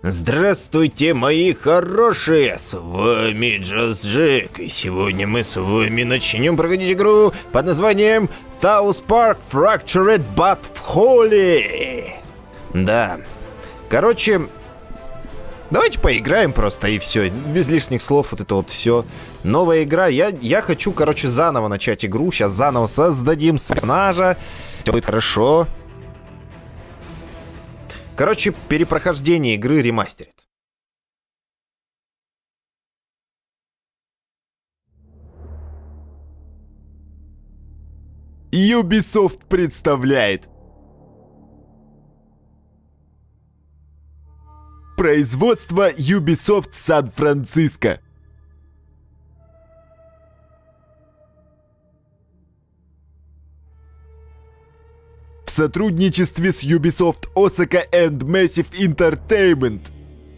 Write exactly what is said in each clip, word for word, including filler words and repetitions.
Здравствуйте, мои хорошие! С вами Джаз Джек, и сегодня мы с вами начнем проходить игру под названием South Park Fractured But Wholly. Да. Короче, давайте поиграем просто и все. Без лишних слов, вот это вот все. Новая игра. Я, я хочу, короче, заново начать игру. Сейчас заново создадим персонажа. Все будет хорошо. Короче, перепрохождение игры ремастерит. Ubisoft представляет производство Ubisoft Сан-Франциско. В сотрудничестве с Ubisoft Osaka and Massive Entertainment.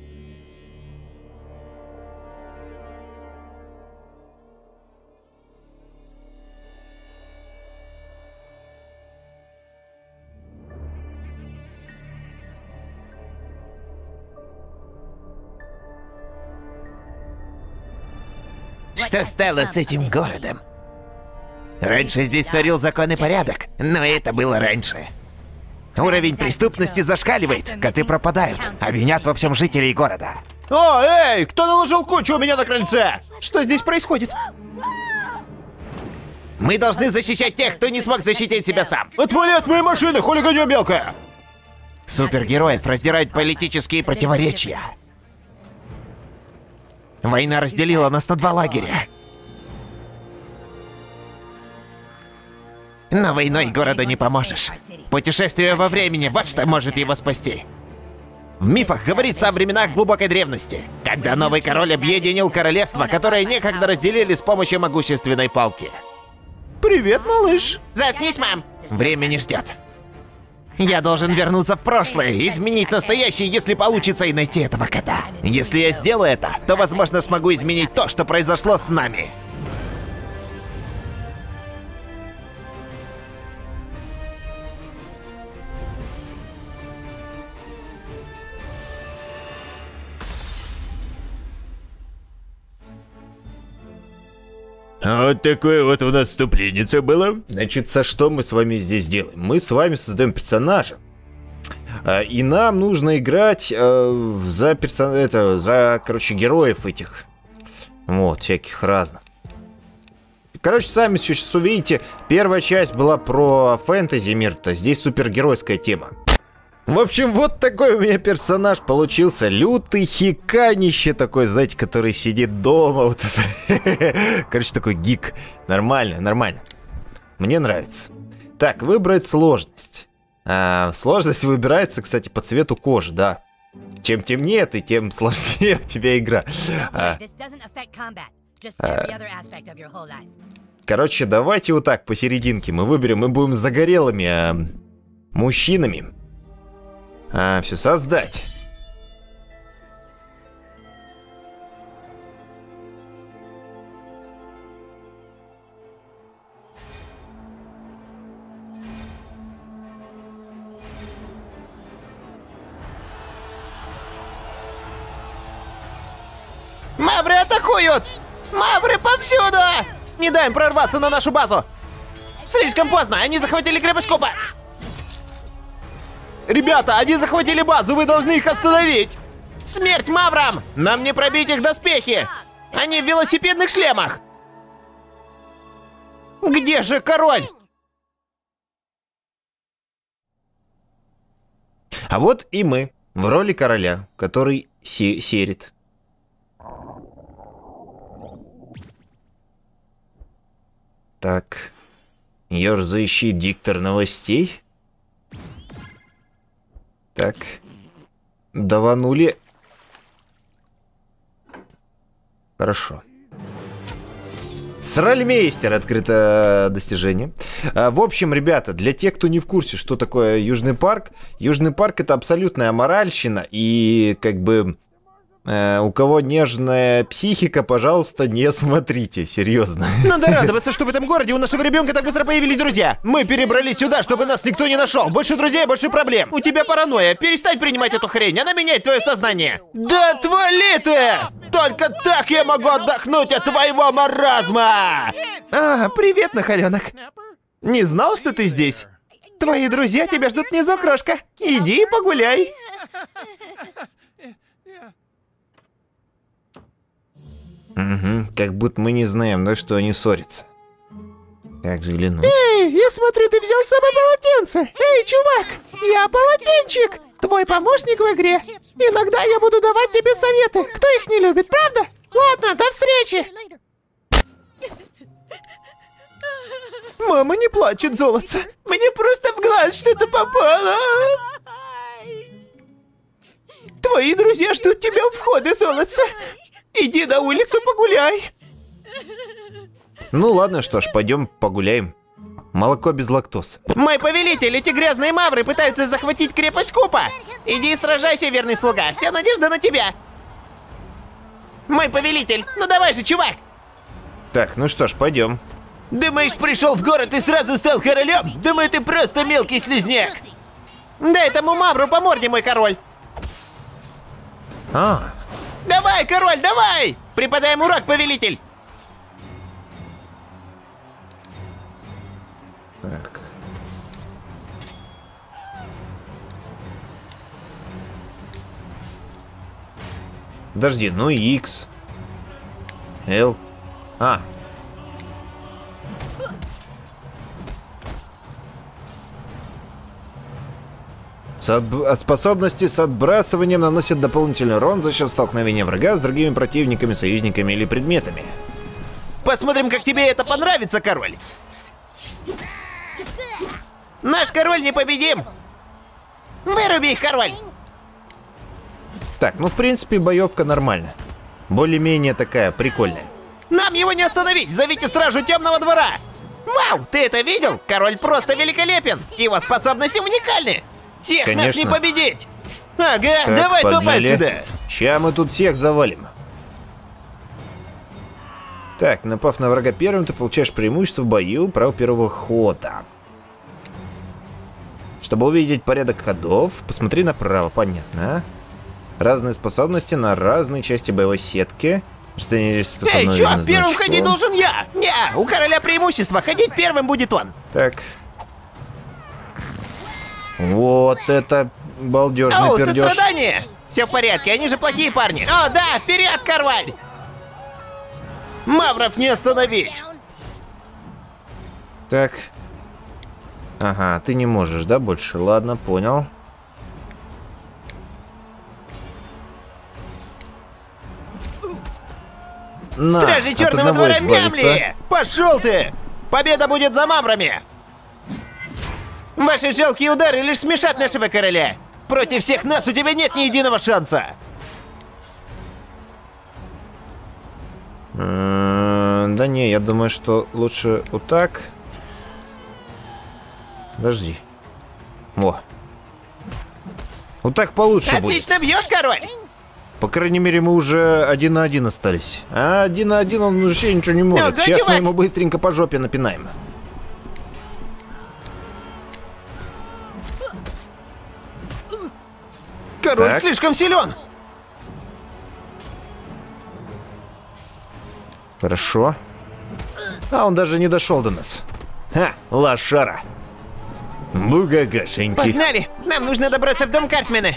Что стало с этим городом? Раньше здесь царил закон и порядок, но это было раньше. Уровень преступности зашкаливает, коты пропадают, а винят во всем жителей города. О, эй, кто наложил кучу у меня на крыльце? Что здесь происходит? Мы должны защищать тех, кто не смог защитить себя сам. Отвали от моей машины, хулиганье мелкое! Супергероев раздирают политические противоречия. Война разделила нас на два лагеря. Но войной городу не поможешь. Путешествие во времени — вот что может его спасти. В мифах говорится о временах глубокой древности, когда новый король объединил королевства, которые некогда разделили с помощью могущественной палки. Привет, малыш. Заткнись, мам! Время не ждет. Я должен вернуться в прошлое, изменить настоящее, если получится, и найти этого кота. Если я сделаю это, то, возможно, смогу изменить то, что произошло с нами. Вот такое вот у нас вступление было. Значит, со что мы с вами здесь делаем? Мы с вами создаем персонажа. И нам нужно играть э, за персон... это, за, короче, героев этих. Вот, всяких разных. Короче, сами сейчас увидите, первая часть была про фэнтези мир-то, здесь супергеройская тема. В общем, вот такой у меня персонаж получился. Лютый хиканище такой, знаете, который сидит дома. Вот это. Короче, такой гик. Нормально, нормально. Мне нравится. Так, выбрать сложность. А, сложность выбирается, кстати, по цвету кожи, да. Чем темнее ты, тем сложнее у тебя игра. А, а, короче, давайте вот так, посерединке мы выберем. Мы будем загорелыми а, мужчинами. А, все, создать. Мавры атакуют! Мавры повсюду! Не дай им прорваться на нашу базу! Слишком поздно, они захватили крепость Купа! Ребята, они захватили базу, вы должны их остановить! Смерть маврам! Нам не пробить их доспехи! Они в велосипедных шлемах! Где же король? А вот и мы, в роли короля, который се серит. Так, ёрзающий диктор новостей. Так, даванули. Хорошо. Сральмейстер открыто достижение. А, в общем, ребята, для тех, кто не в курсе, что такое Южный парк, Южный парк — это абсолютная аморальщина и как бы Э, у кого нежная психика, пожалуйста, не смотрите, серьезно. Надо радоваться, что в этом городе у нашего ребенка так быстро появились друзья. Мы перебрались сюда, чтобы нас никто не нашел. Больше друзей, больше проблем. У тебя паранойя. Перестань принимать эту хрень, она меняет твое сознание. Да отвали ты! Только так я могу отдохнуть от твоего маразма! А, привет, нахаленок. Не знал, что ты здесь? Твои друзья тебя ждут внизу, крошка. Иди и погуляй. Угу, как будто мы не знаем, да, что они ссорятся. Как же глянуть? Эй, я смотрю, ты взял с собой полотенце. Эй, чувак, я полотенчик. Твой помощник в игре. Иногда я буду давать тебе советы. Кто их не любит, правда? Ладно, до встречи. Мама не плачет, золотце. Мне просто в глаз что-то попало. Твои друзья ждут тебя у входа, золотце. Иди на улицу погуляй. Ну ладно, что ж, пойдем погуляем. Молоко без лактоз. Мой повелитель, эти грязные мавры пытаются захватить крепость Купа. Иди и сражайся, верный слуга. Вся надежда на тебя. Мой повелитель, ну давай же, чувак. Так, ну что ж, пойдем. Думаешь, пришел в город и сразу стал королем? Думаю, ты просто мелкий слизняк. Дай этому мавру по морде, мой король. А. Давай, король, давай! Преподаем урок, повелитель. Так. Подожди, ну X. L. А. Способности с отбрасыванием наносят дополнительный урон за счет столкновения врага с другими противниками, союзниками или предметами. Посмотрим, как тебе это понравится, король. Наш король непобедим. Выруби их, король. Так, ну в принципе боевка нормальная. Более-менее такая прикольная. Нам его не остановить! Зовите стражу темного двора! Вау, ты это видел? Король просто великолепен! Его способности уникальны! Всех Конечно. нас не победить! Ага, Так, давай погнали. топай сюда! Ща мы тут всех завалим. Так, напав на врага первым, ты получаешь преимущество в бою, право первого хода. Чтобы увидеть порядок ходов, посмотри направо, понятно. Разные способности на разные части боевой сетки. Что они Эй, чё, первым ходить должен я! Не, у короля преимущество, ходить первым будет он! Так. Вот это балдежный Оу, пердёж. сострадание! Все в порядке, они же плохие парни! О, да, вперед, король! Мавров не остановить! Так. Ага, ты не можешь, да, больше? Ладно, понял. На, Стражи от черного одного двора избавиться. мямли! Пошел ты! Победа будет за маврами! Ваши жалкие удары лишь смешат нашего короля! Против всех нас у тебя нет ни единого шанса! М, Да не, я думаю, что лучше вот так. Подожди. Во. Вот так получше Отлично будет. бьешь, король! По крайней мере, мы уже один на один остались. А один на один он вообще ничего не может. Ну-ка, Сейчас мы чувак. ему быстренько по жопе напинаем. Король Так. слишком силен! Хорошо. А он даже не дошел до нас. Ха, лошара. Бугагашеньки. Погнали! Нам нужно добраться в дом Картмена!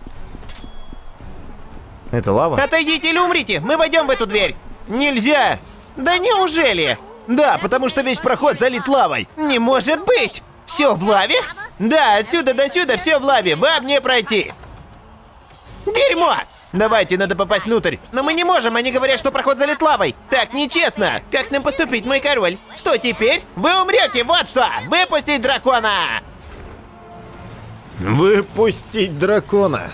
Это лава? Отойдите или умрите! Мы войдем в эту дверь! Нельзя! Да неужели? Да, потому что весь проход залит лавой! Не может быть! Все в лаве? Да, отсюда до сюда все в лаве! Вам не пройти! Дерьмо! Давайте, надо попасть внутрь. Но мы не можем, они говорят, что проход залит лавой. Так нечестно. Как нам поступить, мой король? Что теперь? Вы умрете, вот что! Выпустить дракона! Выпустить дракона.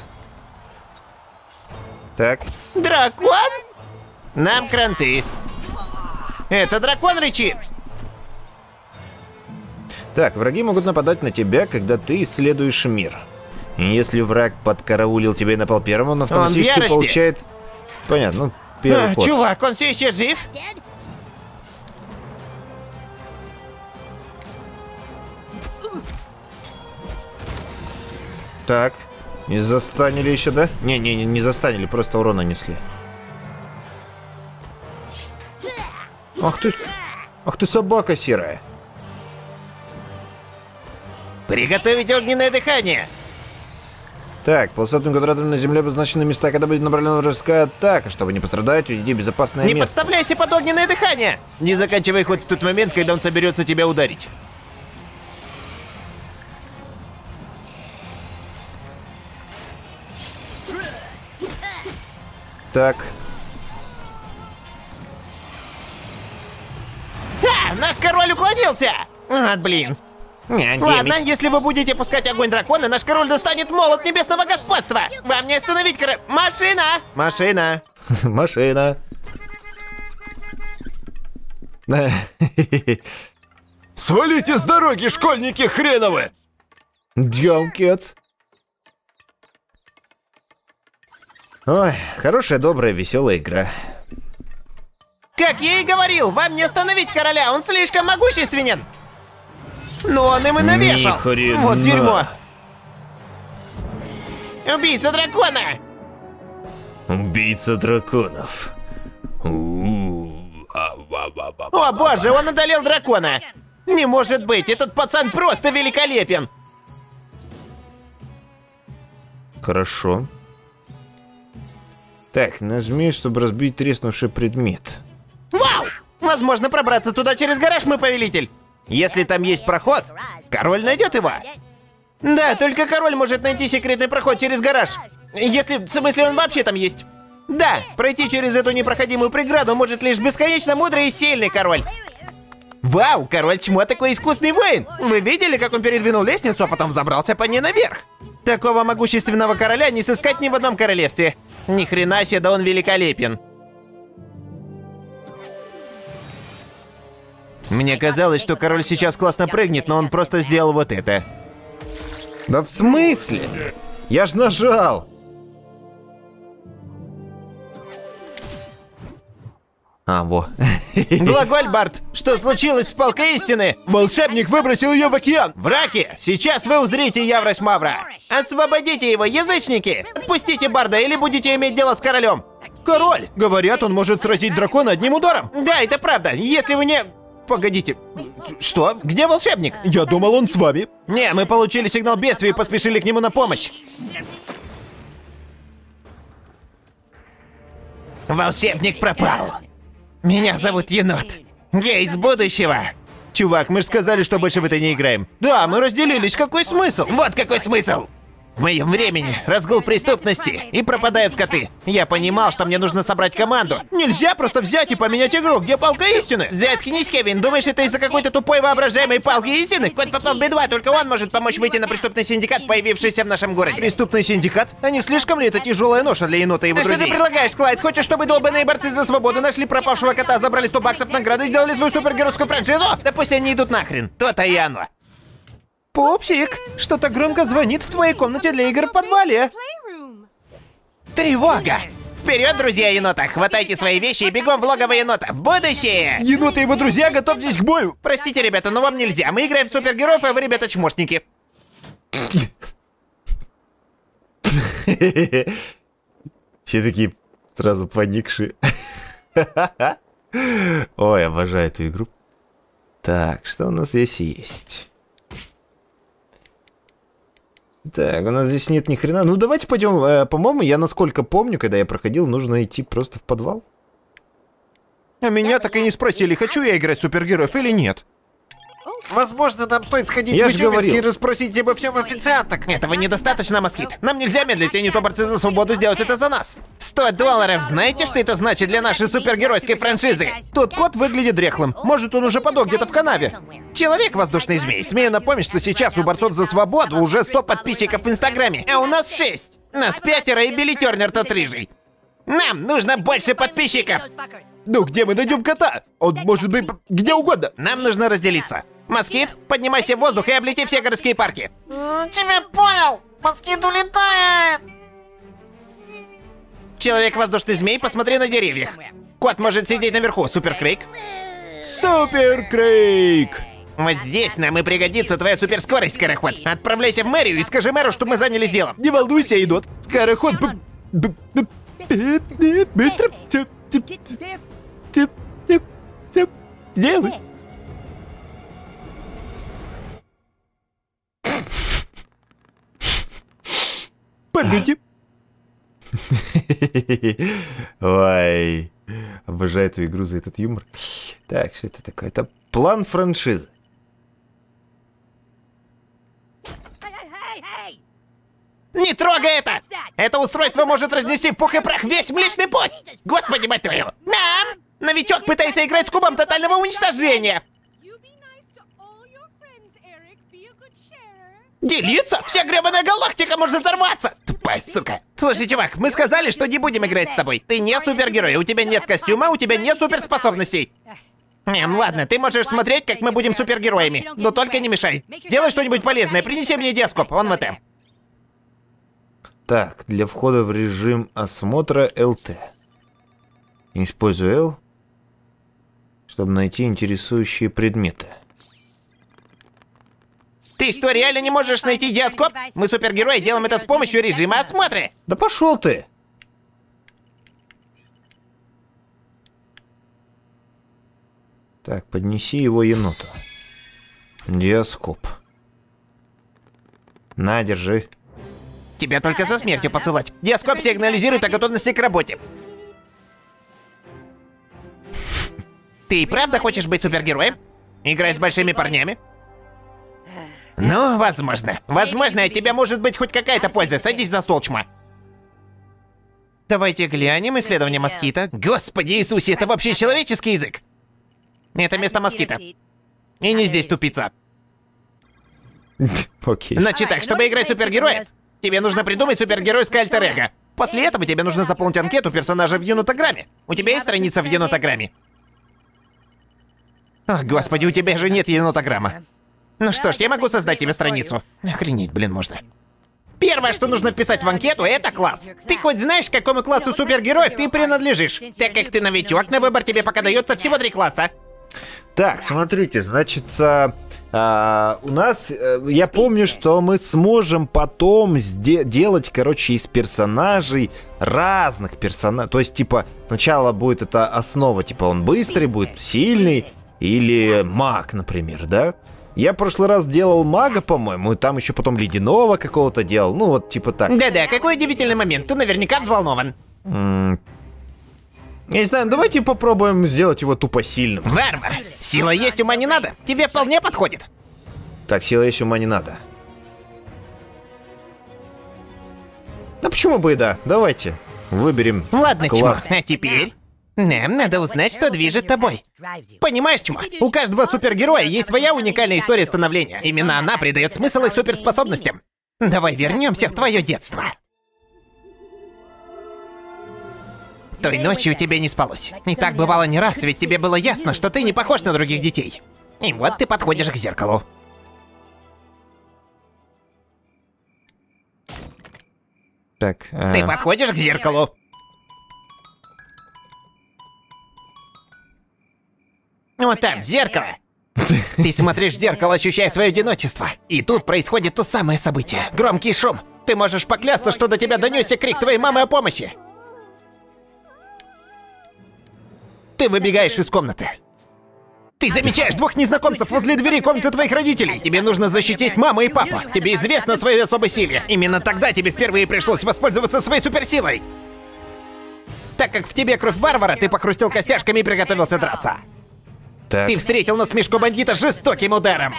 Так. Дракон? Нам кранты. Это дракон рычит. Так, враги могут нападать на тебя, когда ты исследуешь мир. И если враг подкараулил тебя и напал первым, он автоматически ярости. получает Понятно, ну, первый А, ход. чувак, он все еще жив? Так, не застанили еще, да? Не-не-не, не застанили, просто урон нанесли. Ах ты, ах ты собака серая. Приготовить огненное дыхание! Так, полосатым квадратом на земле обозначены места, когда будет направлена вражеская атака. Чтобы не пострадать, уйди в безопасное Не место. подставляйся под огненное дыхание! Не заканчивай ход в тот момент, когда он соберется тебя ударить. Так, А, наш король уклонился! А, блин. Ладно, если вы будете пускать огонь дракона, наш король достанет молот небесного господства! Вам не остановить король... Машина! Машина! машина. Свалите с дороги, школьники хреновы! Дьямкец. Ой, хорошая, добрая, веселая игра. Как я и говорил, вам не остановить короля, он слишком могущественен! Но он им и навешал! Ни хрена. Вот дерьмо! Убийца дракона! Убийца драконов. О боже, он одолел дракона! Не может быть, этот пацан просто великолепен! Хорошо. Так, нажми, чтобы разбить треснувший предмет. Вау! Возможно, пробраться туда через гараж, мой повелитель. Если там есть проход, король найдет его. Да, только король может найти секретный проход через гараж. Если, в смысле, он вообще там есть. Да, пройти через эту непроходимую преграду может лишь бесконечно мудрый и сильный король. Вау, король чмо такой искусный воин. Вы видели, как он передвинул лестницу, а потом взобрался по ней наверх? Такого могущественного короля не сыскать ни в одном королевстве. Ни хрена себе, да он великолепен. Мне казалось, что король сейчас классно прыгнет, но он просто сделал вот это. Да в смысле? Я ж нажал. А, во. Глаголь, Барт, что случилось с палкой истины? Волшебник выбросил ее в океан! Враки, сейчас вы узрите яврость Мавра. Освободите его, язычники! Отпустите Барда, или будете иметь дело с королем. Король! Говорят, он может сразить дракона одним ударом. Да, это правда, если вы не... Погодите, что? Где волшебник? Я думал, он с вами. Не, мы получили сигнал бедствия и поспешили к нему на помощь. Волшебник пропал. Меня зовут Енот. Я из будущего. Чувак, мы же сказали, что больше в это не играем. Да, мы разделились, какой смысл? Вот какой смысл! В моем времени разгул преступности и пропадают коты. Я понимал, что мне нужно собрать команду. Нельзя просто взять и поменять игру, где палка истины? Заткнись, Кевин, думаешь, это из-за какой-то тупой воображаемой палки истины? Кот попал в беду, только он может помочь выйти на преступный синдикат, появившийся в нашем городе. Преступный синдикат? А не слишком ли это тяжелая ноша для енота и его А что друзей? ты предлагаешь, Клайд? Хочешь, чтобы долбаные борцы за свободу нашли пропавшего кота, забрали сто баксов награды и сделали свою супергеройскую франшизу? Да пусть они идут нахрен. То-то и оно. Пупсик, что-то громко звонит в твоей комнате для игр в подвале. Тревога! Вперед, друзья енота! Хватайте свои вещи и бегом в логово енота! В будущее! Енот и его друзья, готовьтесь к бою! Простите, ребята, но вам нельзя. Мы играем в супергероев, а вы, ребята, чмошники. Все такие сразу поникшие. Ой, обожаю эту игру. Так, что у нас здесь есть? Так, у нас здесь нет ни хрена. Ну, давайте пойдем. Э, по-моему, я насколько помню, когда я проходил, нужно идти просто в подвал. А меня так и не спросили, хочу я играть в супергероев или нет. Возможно, нам стоит сходить Я в ж Ютубе говорил. и расспросить обо всем официанток. Этого недостаточно, Москит. Нам нельзя медлить, и не то борцы за свободу сделают это за нас. сто долларов. Знаете, что это значит для нашей супергеройской франшизы? Тот кот выглядит дряхлым. Может, он уже подох где-то в канаве. Человек-воздушный змей. Смею напомнить, что сейчас у борцов за свободу уже сто подписчиков в Инстаграме, а у нас шесть. Нас пятеро и Билли Тернер тот рыжий. Нам нужно больше подписчиков. Ну, где мы найдем кота? Он может быть где угодно. Нам нужно разделиться. Москит, поднимайся в воздух и облети все городские парки. Тебя понял! Москит улетает! Человек-воздушный змей, посмотри на деревьях. Кот может сидеть наверху, Супер Крейг. Супер Крейг! Вот здесь нам и пригодится твоя суперскорость, Скороход. Отправляйся в мэрию и скажи мэру, что мы занялись делом. Не волнуйся, Енот. Скороход... Быстро все... Все... Сделай. Погоди. Ой, обожаю эту игру за этот юмор. Так, что это такое? Это план франшизы. Не трогай это! Это устройство может разнести в пух и прах весь Млечный Путь! Господи, мать твою! Мам! Новичок пытается играть с кубом тотального уничтожения! Делиться? Вся гребаная галактика может взорваться! Тупая сука! Слушай, чувак, мы сказали, что не будем играть с тобой. Ты не супергерой, у тебя нет костюма, у тебя нет суперспособностей. Эм, ладно, ты можешь смотреть, как мы будем супергероями, но только не мешай. Делай что-нибудь полезное, принеси мне диаскоп, он в этом. Так, для входа в режим осмотра эл тэ. Использую L, чтобы найти интересующие предметы. Ты что, реально не можешь найти диаскоп? Мы супергерои, делаем это с помощью режима осмотра. Да пошел ты! Так, поднеси его еноту. Диаскоп. На, держи. Тебя только со смертью посылать. Диаскоп сигнализирует о готовности к работе. Ты и правда хочешь быть супергероем? Играть с большими парнями? Ну, возможно. Возможно, от тебя может быть хоть какая-то польза. Садись за стол, чма. Давайте глянем исследование москита. Господи Иисусе, это вообще человеческий язык? Это место москита. И не здесь, тупица. Окей. Значит так, чтобы играть супергероев, тебе нужно придумать супергеройское альтер-эго. После этого тебе нужно заполнить анкету персонажа в енотограмме. У тебя есть страница в енотограмме? О, господи, у тебя же нет енотограмма. Ну что ж, я могу создать тебе страницу. Охренеть, блин, можно. Первое, что нужно вписать в анкету, это класс. Ты хоть знаешь, к какому классу супергероев ты принадлежишь? Так как ты новичок, на выбор тебе пока дается всего три класса. Так, смотрите, значит, а, а, у нас, а, я помню, что мы сможем потом делать, короче, из персонажей разных персонажей. То есть, типа, сначала будет эта основа, типа, он быстрый, будет сильный, или маг, например, да? Я в прошлый раз делал мага, по-моему, и там еще потом ледяного какого-то делал, ну вот, типа так. Да-да, какой удивительный момент, ты наверняка взволнован. М Я не знаю, давайте попробуем сделать его тупо сильным. Варвар, сила есть, ума не надо. Тебе вполне подходит. Так, сила есть, ума не надо. А почему бы и да? Давайте выберем Ладно, класс. чмо, а теперь нам надо узнать, что движет тобой. Понимаешь, чмо? У каждого супергероя есть своя уникальная история становления. Именно она придает смысл их суперспособностям. Давай вернемся в твое детство. Той ночью тебе не спалось. И так бывало не раз, ведь тебе было ясно, что ты не похож на других детей. И вот ты подходишь к зеркалу. Так, а... Ты подходишь к зеркалу. Вот там, зеркало. Ты смотришь в зеркало, ощущая свое одиночество. И тут происходит то самое событие. Громкий шум. Ты можешь поклясться, что до тебя донесся крик твоей мамы о помощи. Ты выбегаешь из комнаты. Ты замечаешь двух незнакомцев возле двери комнаты твоих родителей. Тебе нужно защитить маму и папу. Тебе известно о своей особой силе. Именно тогда тебе впервые пришлось воспользоваться своей суперсилой. Так как в тебе кровь варвара, ты похрустел костяшками и приготовился драться. Так. Ты встретил насмешку бандита жестоким ударом.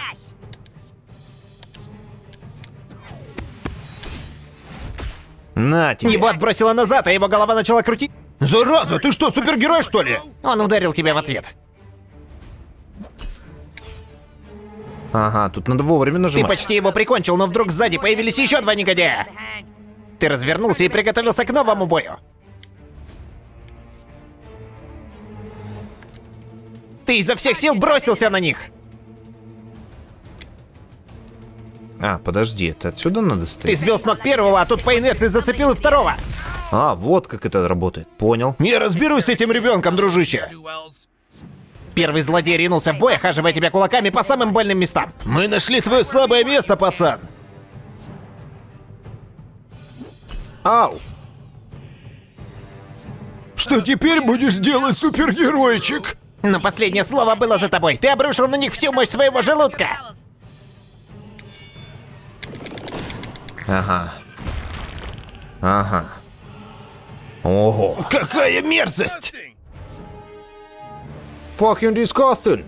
На тебе. Его отбросило назад, а его голова начала крутить. Зараза, ты что, супергерой, что ли? Он ударил тебя в ответ. Ага, тут надо вовремя Ты нажимать. почти его прикончил, но вдруг сзади появились еще два негодяя. Ты развернулся и приготовился к новому бою. Ты изо всех сил бросился на них. А, подожди, это отсюда надо Ты стоять? сбил с ног первого, а тут по инерции зацепил и второго. А, вот как это работает. Понял. Я разберусь с этим ребенком, дружище. Первый злодей ринулся в бой, охаживая тебя кулаками по самым больным местам. Мы нашли твое слабое место, пацан. Ау. Что теперь будешь делать, супергеройчик? Но последнее слово было за тобой. Ты обрушил на них всю мощь своего желудка. Ага. Ага. Ого. Какая мерзость! Fucking disgusting.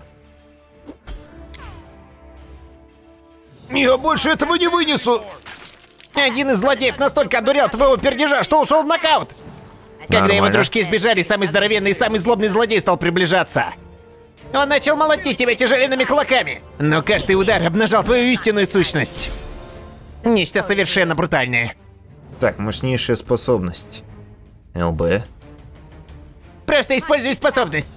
Я больше этого не вынесу. Один из злодеев настолько одурел от твоего пердежа, что ушел в нокаут. Когда Нормально. его дружки сбежали, самый здоровенный и самый злобный злодей стал приближаться. Он начал молотить тебя тяжеленными кулаками. Но каждый удар обнажал твою истинную сущность. Нечто совершенно брутальное. Так, мощнейшая способность. ЛБ. Просто используй способность.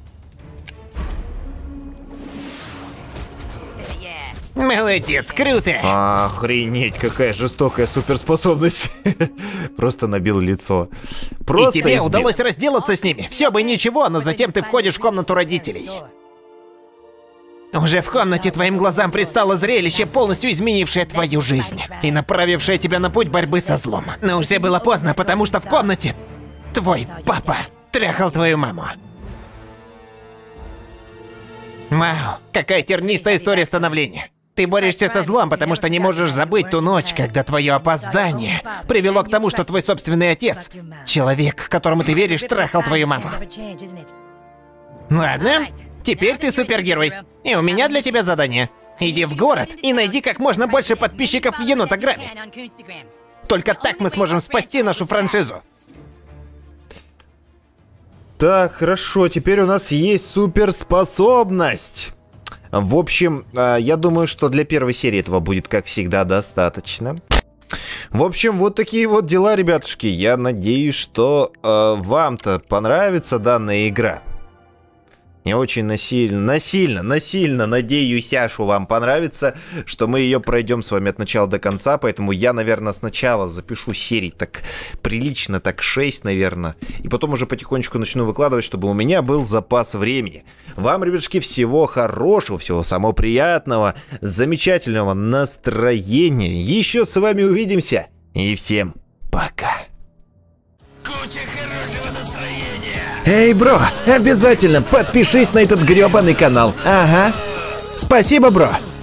Молодец, круто. Охренеть, какая жестокая суперспособность. Просто набил лицо. Просто И тебе избил. удалось разделаться с ними. Все бы ничего, но затем ты входишь в комнату родителей. Уже в комнате твоим глазам предстало зрелище, полностью изменившее твою жизнь и направившее тебя на путь борьбы со злом. Но уже было поздно, потому что в комнате твой папа трахал твою маму. Вау, какая тернистая история становления. Ты борешься со злом, потому что не можешь забыть ту ночь, когда твое опоздание привело к тому, что твой собственный отец, человек, которому ты веришь, трахал твою маму. Ладно, теперь ты супергерой. И у меня для тебя задание. Иди в город и найди как можно больше подписчиков в Енотограме. Только так мы сможем спасти нашу франшизу. Так, хорошо, теперь у нас есть суперспособность. В общем, я думаю, что для первой серии этого будет, как всегда, достаточно. В общем, вот такие вот дела, ребятушки. Я надеюсь, что э, вам-то понравится данная игра. Я очень насильно, насильно, насильно надеюсь, что вам понравится, что мы ее пройдем с вами от начала до конца, поэтому я, наверное, сначала запишу серий так прилично, так шесть, наверное, и потом уже потихонечку начну выкладывать, чтобы у меня был запас времени. Вам, ребятушки, всего хорошего, всего самого приятного, замечательного настроения. Еще с вами увидимся, и всем пока. Куча хорошего настроения. Эй, бро, обязательно подпишись на этот грёбаный канал. Ага. Спасибо, бро.